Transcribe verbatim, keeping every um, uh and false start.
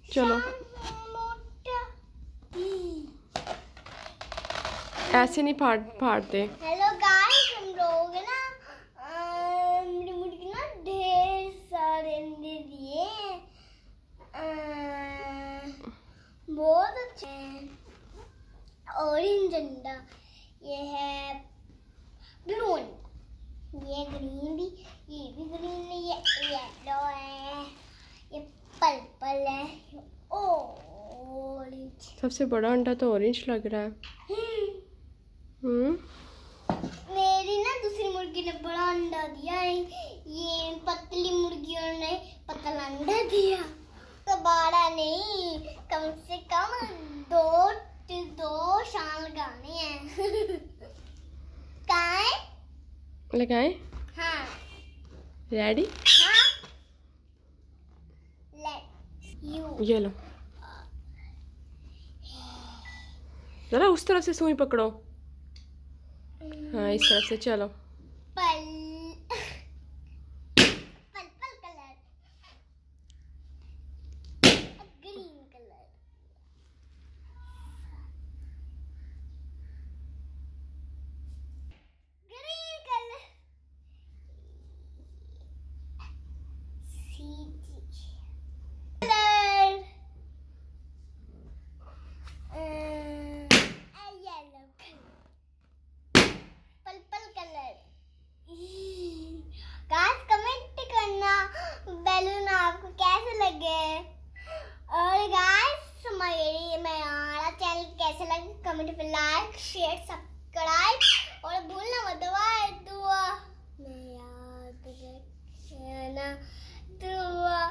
चलो ऐसे नहीं फाड़ फाड़ते। हेलो गाइस, हम लोग ना मेरी मुर्गी ना ढेर सारे अंडे दिए, बहुत अच्छे हैं। ऑरेंज अंडा, ये है ब्लू अंडा, ये ग्रीन भी, ये भी ग्रीन है, ये येलो है, ये पर्पल है, ये ऑरेंज। सबसे बड़ा अंडा तो ऑरेंज लग रहा है। हम्म मेरी ना दूसरी मुर्गी ने बड़ा अंडा दिया है, ये पतली मुर्गियों ने पतला अंडा दिया। तो बड़ा नहीं, कम से कम दो दो शान लगाने हैं। कहाँ है? लगाए? हाँ। रेडी? हाँ। Let's you. ये लो, जरा उस तरफ से सुई पकड़ो। हाँ, इस तरफ से चलो। पल purple colour, green colour, green colour, सीटी colour, yellow colour, purple colour. Guys comment करना बैलून आपको कैसे लगे, और गाइस मेरी मेरा चैनल कैसे लगे कमेंट पे लाइक शेयर सब्सक्राइब और भूलना मत दुआ दुआ में याद रखना दुआ।